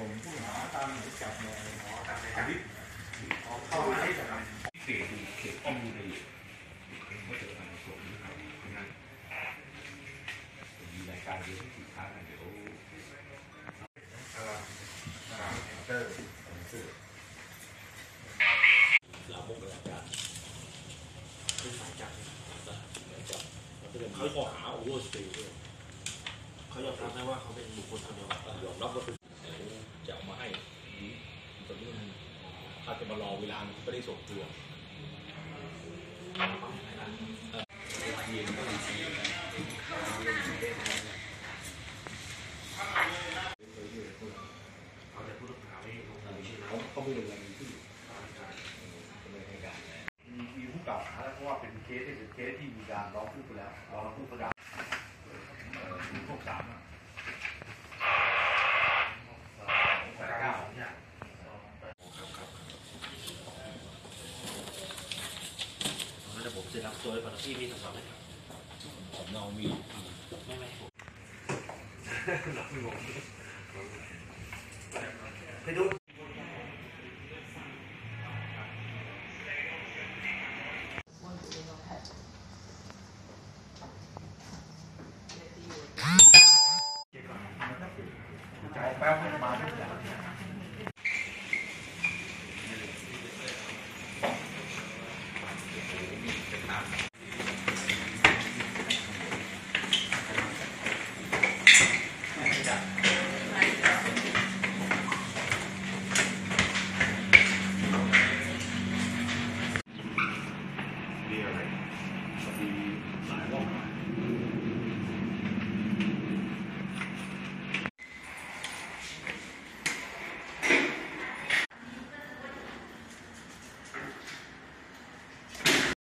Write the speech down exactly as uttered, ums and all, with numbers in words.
ส่งผู้หาตามหมายจับในหอตามในคดีเข้ามาให้จากเขตเขตข้อมูลละเอียดก็จะการส่งที่เขานั้นมีรายการเยอะที่ค้าเดี๋ยวเตอร์เราบุกรายการขึ้นหมายจับเขาขอหาโอเวอร์สเตย์ด้วยเขายอมรับไหมว่าเขาเป็นบุคคลคนเดียวกันยอมรับว่าเป็นจะเอามาให้ตอนนี้มันเขาจะมารอเวลาไม่ได้ส่งตัวเย็นก็ดีสีเขาจะพูดหาไม่เขาเขาไม่รู้อะไรที่มีผู้กล่าวหาแล้วเพราะว่าเป็นเคสที่เป็นเคสที่มีการร้องทุกข์ไปแล้วร้องทุกข์ประกาศพวกสามแปดเก้าเนี่ยครับครับแล้วผมจะรับตัวไปก่อนที่มีสำนักไหมครับสำเนามีไม่ไม่ผมหนักไม่งงไปดูใจแป๊บมาทุกอย่าง